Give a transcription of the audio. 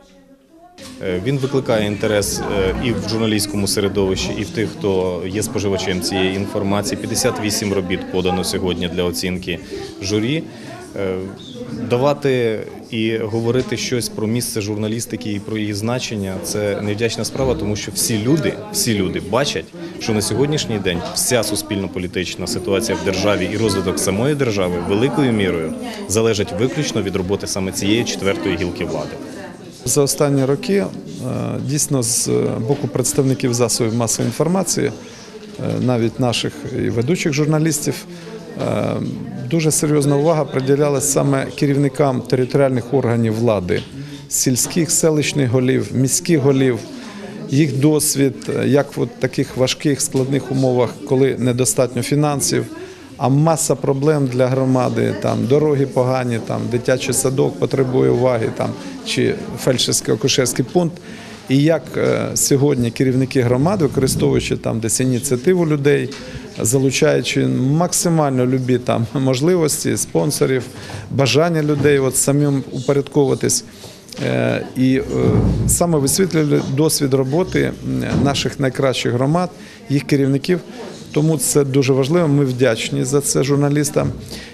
Він викликає інтерес і в журналістському середовищі, і в тих, хто є споживачем цієї інформації. 58 робіт подано сьогодні для оцінки журі. Давати і говорити щось про місце журналістики і про її значення – це невдячна справа, тому що всі люди бачать, що на сьогоднішній день вся суспільно-політична ситуація в державі і розвиток самої держави великою мірою залежить виключно від роботи саме цієї четвертої гілки влади. За останні роки дійсно з боку представників засобів масової інформації, навіть наших і ведучих журналістів, дуже серйозна увага приділялась саме керівникам територіальних органів влади, сільських, селищних голів, міських голів, їх досвід, як в таких важких, складних умовах, коли недостатньо фінансів, а маса проблем для громади, там дороги погані, там дитячий садок потребує уваги, там чи фельдшерсько-акушерський пункт. І як сьогодні керівники громад, використовуючи там десь ініціативу людей, залучаючи максимально любі там можливості, спонсорів, бажання людей от самим упорядковуватись, і саме висвітлювали досвід роботи наших найкращих громад, їх керівників. Тому це дуже важливо, ми вдячні за це журналістам.